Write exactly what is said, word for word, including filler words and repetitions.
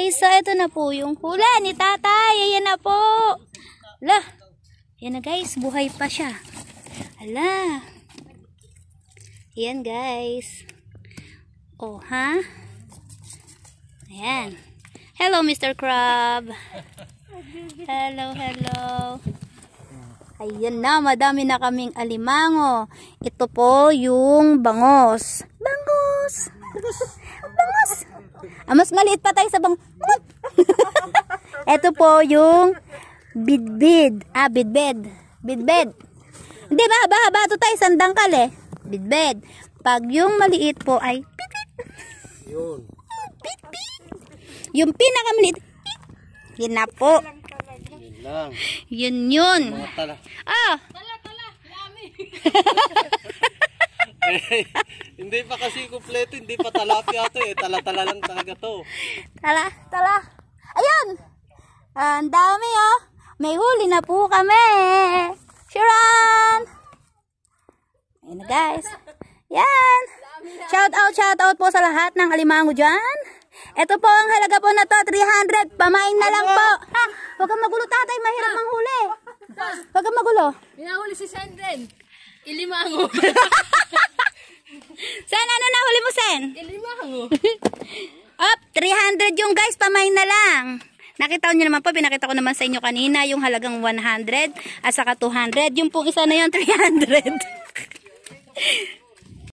guys, so ito na po yung hula ni tatay. Ayan na po. Ala, ayan na guys, buhay pa siya. Ala. Ayan guys. Oh, ha? Ayan. Hello, Mister Crab. Hello, hello. Ayan na, madami na kaming alimango. Ito po yung bangos. Bangos! Bangos! Ah, mas maliit pa tayo sa bang... Ito po yung bidbid. Ah, bidbed. Bidbed. Hindi ba, haba, haba. Ito tayo, sandangkal eh. Bidbed. Pag yung maliit po ay... Yun. Yung pinakamaliit. Yun na po. Yun lang. Yun yun. Mga tala. Ah! Tala, tala. Lami. Eh, hindi pa kasi kumpleto, hindi pa talapia to eh. Tala-tala lang talaga to. Tala, tala. Ayun! Ah, ang dami oh. May huli na po kami. Sharon! Ayun na guys. Yan. Shout out, shout out po sa lahat ng alimango dyan. Ito po ang halaga po na to, three hundred. Pamain na lang po. Ha? Huwag kang magulo tatay, mahirap manghuli. Huwag kang magulo. Minahuli si Senden. Ilimango. Sen, ano na huli mo, Sen? Ilimango. Up, three hundred yung guys, pamain na lang. Nakita nyo naman po, pinakita ko naman sa inyo kanina yung halagang one hundred at saka two hundred. Yung pong isa na yun, three hundred.